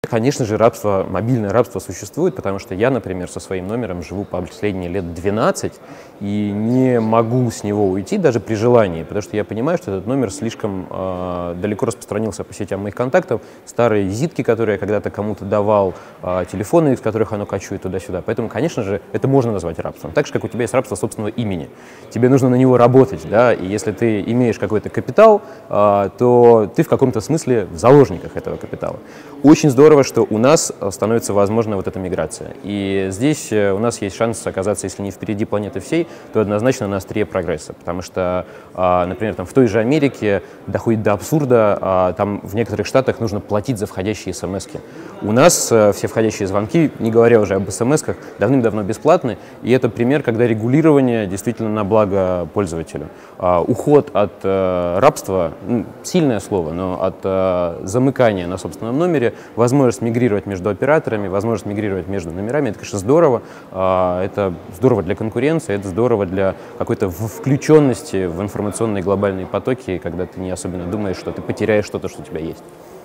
Конечно же, рабство, мобильное рабство существует, потому что я, например, со своим номером живу последние лет 12 и не могу с него уйти даже при желании, потому что я понимаю, что этот номер слишком далеко распространился по сетям моих контактов, старые визитки, которые я когда-то кому-то давал, телефоны, из которых оно кочует туда-сюда. Поэтому, конечно же, это можно назвать рабством. Так же, как у тебя есть рабство собственного имени. Тебе нужно на него работать, да, и если ты имеешь какой-то капитал, то ты в каком-то смысле в заложниках этого капитала. Очень здорово, что у нас становится возможна вот эта миграция. И здесь у нас есть шанс оказаться, если не впереди планеты всей, то однозначно на острие прогресса. Потому что, например, там, в той же Америке доходит до абсурда, там в некоторых штатах нужно платить за входящие смс-ки. У нас все входящие звонки, не говоря уже об смс-ках, давным-давно бесплатны. И это пример, когда регулирование действительно на благо пользователю. Уход от рабства, сильное слово, но от замыкания на собственном номере, возможность мигрировать между операторами, возможность мигрировать между номерами, это, конечно, здорово. Это здорово для конкуренции, это здорово для какой-то включенности в информационные глобальные потоки, когда ты не особенно думаешь, что ты потеряешь что-то, что у тебя есть.